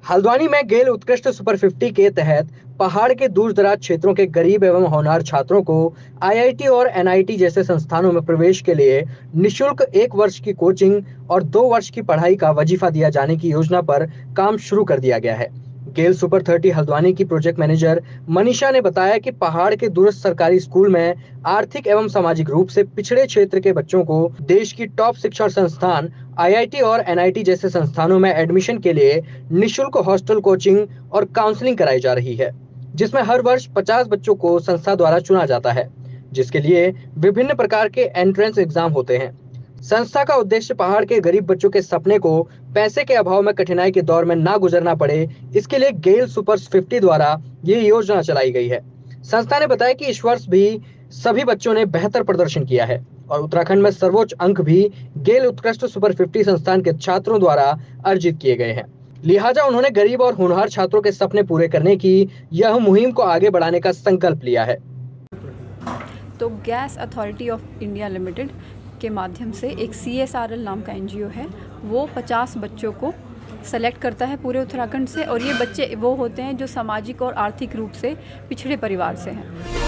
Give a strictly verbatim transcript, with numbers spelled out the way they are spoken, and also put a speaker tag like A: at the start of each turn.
A: हल्द्वानी में गेल उत्कृष्ट super fifty के तहत पहाड़ के दूर दराज क्षेत्रों के गरीब एवं होनहार छात्रों को आई आई टी और एन आई टी जैसे संस्थानों में प्रवेश के लिए निशुल्क एक वर्ष की कोचिंग और दो वर्ष की पढ़ाई का वजीफा दिया जाने की योजना पर काम शुरू कर दिया गया है। गेल सुपर थर्टी हल्द्वानी की प्रोजेक्ट मैनेजर मनीषा ने बताया कि पहाड़ के दूरस्थ सरकारी स्कूल में आर्थिक एवं सामाजिक रूप से पिछड़े क्षेत्र के बच्चों को देश की टॉप शिक्षण संस्थान आई आई टी और एन आई टी जैसे संस्थानों में एडमिशन के लिए निशुल्क हॉस्टल कोचिंग और काउंसलिंग कराई जा रही है, जिसमें हर वर्ष पचास बच्चों को संस्था द्वारा चुना जाता है, जिसके लिए विभिन्न प्रकार के एंट्रेंस एग्जाम होते हैं। संस्था का उद्देश्य पहाड़ के गरीब बच्चों के सपने को पैसे के अभाव में कठिनाई के दौर में ना गुजरना पड़े, इसके लिए गेल सुपर फिफ्टी द्वारा ये योजना चलाई गई है। संस्था ने बताया कि इस वर्ष भी सभी बच्चों ने बेहतर प्रदर्शन किया है और उत्तराखंड में सर्वोच्च अंक भी गेल उत्कृष्ट सुपर फिफ्टी संस्थान के छात्रों द्वारा अर्जित किए गए हैं। लिहाजा उन्होंने गरीब और होनहार छात्रों के सपने पूरे करने की यह मुहिम को आगे बढ़ाने का संकल्प लिया है।
B: तो gas authority of India limited के माध्यम से एक सी एस आर एल नाम का एन जी ओ है, वो पचास बच्चों को सेलेक्ट करता है पूरे उत्तराखंड से, और ये बच्चे वो होते हैं जो सामाजिक और आर्थिक रूप से पिछड़े परिवार से हैं।